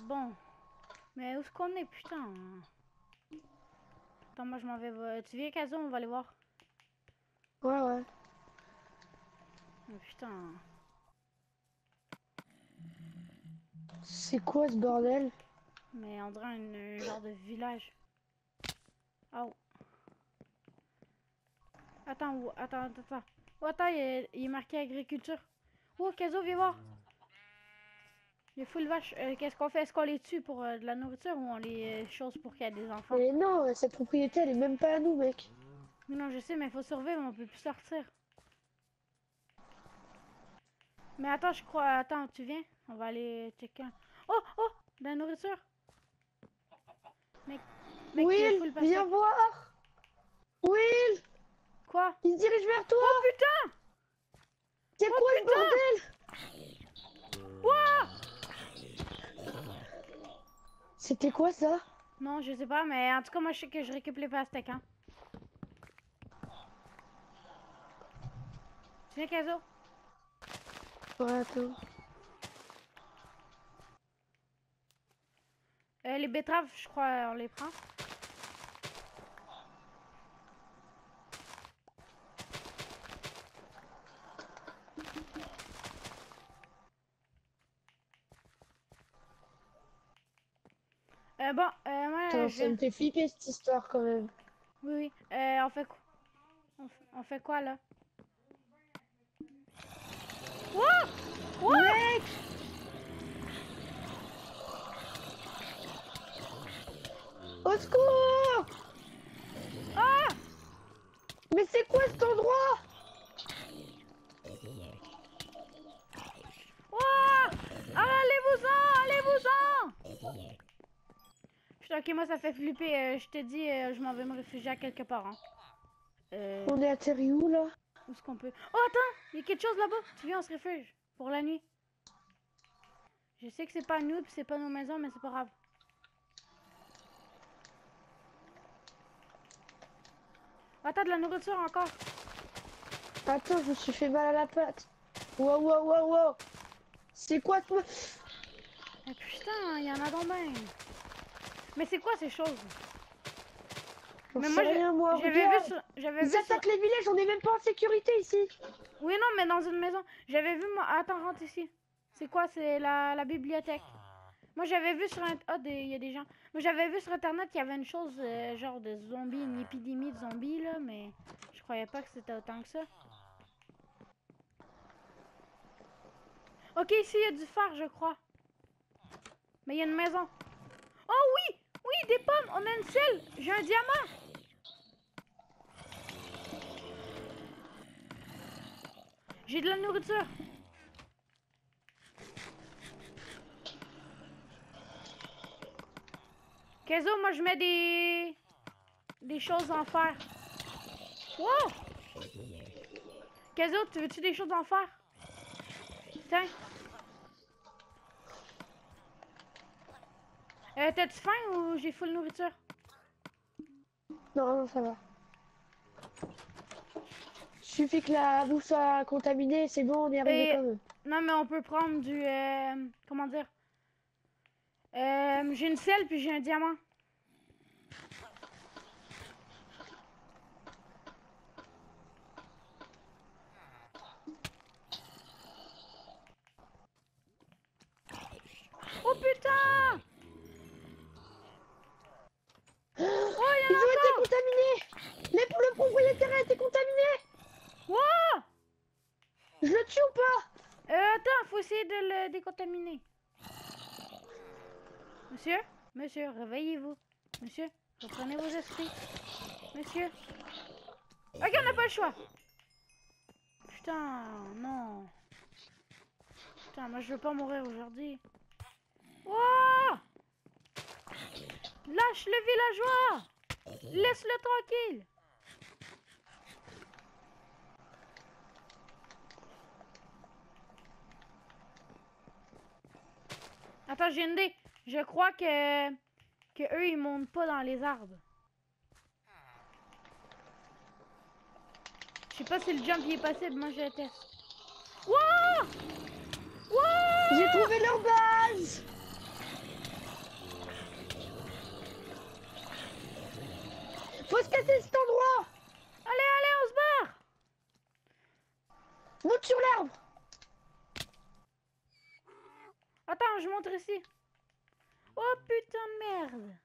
bon. Mais où est-ce qu'on est, putain? Attends, moi je m'en vais. Tu viens, Kazo, on va aller voir. Ouais, ouais. Oh, putain. C'est quoi ce bordel? Mais on dirait un genre de village. Oh. Attends, attends. Oh, attends, il est marqué agriculture. Oh, Kazo, viens voir. Il y a full vache. Qu'est-ce qu'on fait? Est-ce qu'on les tue pour de la nourriture ou on les chose pour qu'il y ait des enfants? Mais non, cette propriété, elle est même pas à nous, mec. Mais non, je sais, mais il faut survivre, on peut plus sortir. Mais attends, je crois. Attends, tu viens? On va aller checker. Oh, de la nourriture. Mec, il y a Will, full viens pastèque. voir. Will, Quoi? il se dirige vers toi. Oh putain! C'est Oh quoi ce putain! bordel? Quoi? C'était quoi ça? Non, je sais pas, mais en tout cas, moi je sais que je récupère les pastèques, hein. Tu viens, Kazo? Ouais, attends. Les betteraves, je crois, on les prend. Bon, moi, Putain, je ça viens. me fait flipper cette histoire quand même. Oui. On fait quoi? On fait quoi, là? Wow! Wow! Mec! Au secours! Ah! Mais c'est quoi cet endroit? Wow! Allez-vous-en! Putain, ok, moi ça fait flipper. Je t'ai dit, je m'en vais me réfugier à quelque part, hein. On est atterri où là? Où est-ce qu'on peut... Oh, attends! Il y a quelque chose là-bas. Tu viens, on se réfugie. Pour la nuit. Je sais que c'est pas nous, puis c'est pas nos maisons, mais c'est pas grave. Attends, de la nourriture encore. Attends, je me suis fait mal à la patte. Wow. C'est quoi toi? Mais putain, il y en a donc ben. Mais c'est quoi ces choses? Mais moi, Rien, moi, j'avais vu regarde. sur... Ils attaquent les villages, on est même pas en sécurité ici. Oui, non, mais dans une maison. J'avais vu, moi... Attends, rentre ici. C'est quoi? C'est la bibliothèque. Moi, j'avais vu sur... il y a des gens. Moi, j'avais vu sur Internet qu'il y avait une chose, genre de zombies, une épidémie de zombies, là, mais... Je croyais pas que c'était autant que ça. Ok, ici, il y a du phare, je crois. Mais il y a une maison. Oh oui! Oui, des pommes! On a une selle! J'ai un diamant! J'ai de la nourriture. Kezo, moi je mets des choses en fer. Wow! Kezo, tu veux-tu des choses en fer? Tiens. T'as-tu faim ou j'ai full nourriture? Non, ça va. Suffit que la bouffe soit contaminée, c'est bon, on y arrive quand même. Non, mais on peut prendre du... comment dire? J'ai une selle puis j'ai un diamant. Oh putain! Oh, il y Ils en a ont été encore! contaminés. Le propriétaire a été contaminé. Wow! Je le tue ou pas? Attends, faut essayer de le décontaminer. Monsieur, réveillez-vous. Monsieur, reprenez vos esprits. Monsieur. Ok, on n'a pas le choix. Putain, non. Putain, moi je veux pas mourir aujourd'hui. Wow! Lâche le villageois! Laisse-le tranquille! Attends, j'ai une idée. Je crois que eux ils montent pas dans les arbres. Je sais pas si le jump y est possible, moi je le teste. Wow! Wow! J'ai trouvé leur base. Faut se casser cet endroit. Allez, allez, on se barre. Monte sur l'arbre. Attends, je monte ici. Oh putain de merde.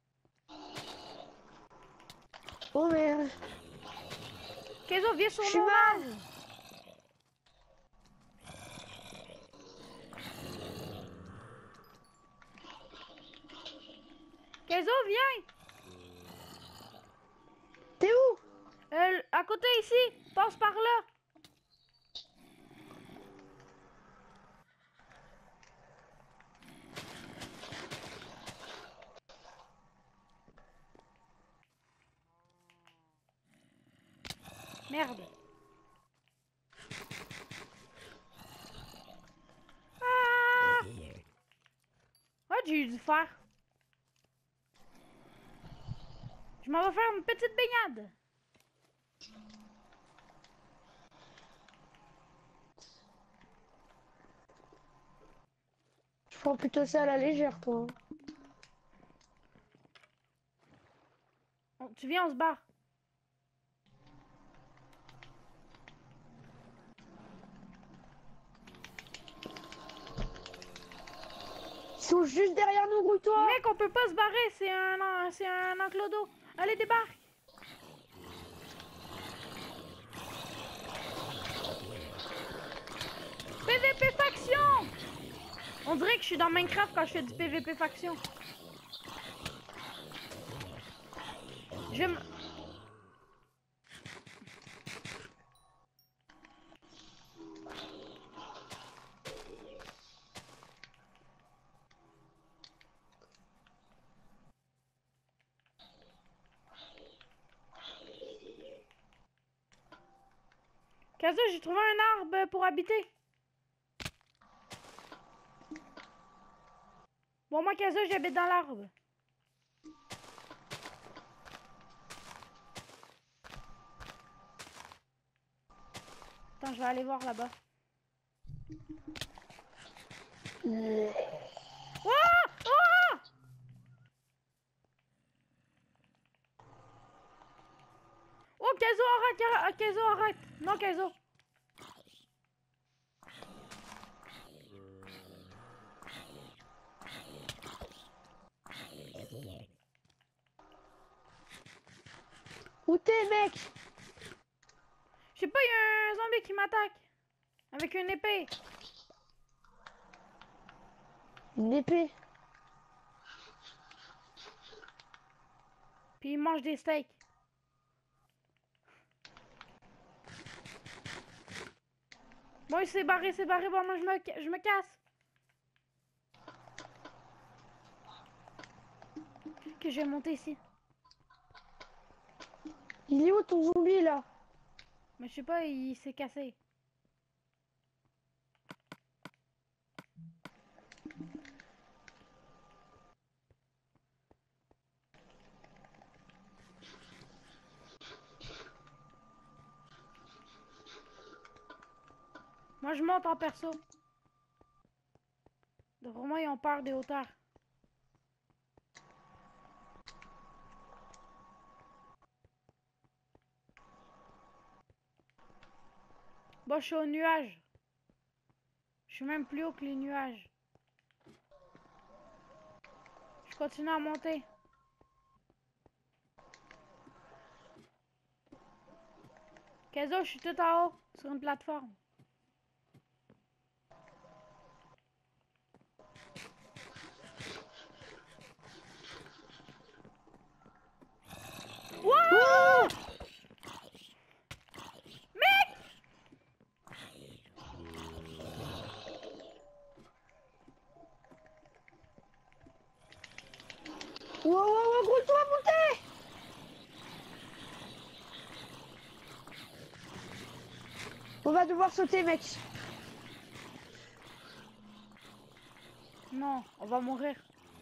Oh merde. Kezo, viens sur Je suis mon mal. arbre. Kezo, viens. T'es où? À côté ici. Passe par là. Merde. Ah! Ouais, j'ai eu du fer. Je m'en vais faire une petite baignade. Je prends plutôt ça à la légère, toi. Tu viens, on se barre. Ils sont juste derrière nous, grouille-toi. Mec, on peut pas se barrer, c'est un enclos. Allez, débarque. PVP faction. On dirait que je suis dans Minecraft quand je fais du PVP faction. Je me... Kazo, j'ai trouvé un arbre pour habiter. Bon, moi, Kazo, j'habite dans l'arbre. Attends, je vais aller voir là-bas. Oh! Oh! Oh, Kazo, arrête! Kazo, arrête! Non, Kazo. Où t'es, mec? Je sais pas, il y a un zombie qui m'attaque. Avec une épée. Une épée. Puis il mange des steaks. Bon, il s'est barré, c'est barré. Bon, moi, je me casse. Que je vais monter ici. Il est où ton zombie, là? Mais je sais pas, il s'est cassé. Moi, je monte en perso. Vraiment, ils ont peur des hauteurs. Bon, je suis au nuage. Je suis même plus haut que les nuages. Je continue à monter. Kazo, je suis tout en haut, sur une plateforme. Oh! Mec! Wow, wow, wow, grouille-toi, montez! On va devoir sauter, mec. Non, on va mourir.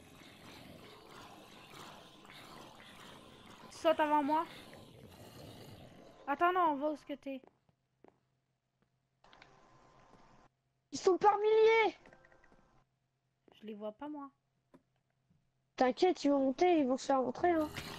Tu sautes avant moi? Attends, non, on va où est-ce que t'es? Ils sont par milliers. Je les vois pas, moi. T'inquiète, ils vont monter, ils vont se faire rentrer, hein.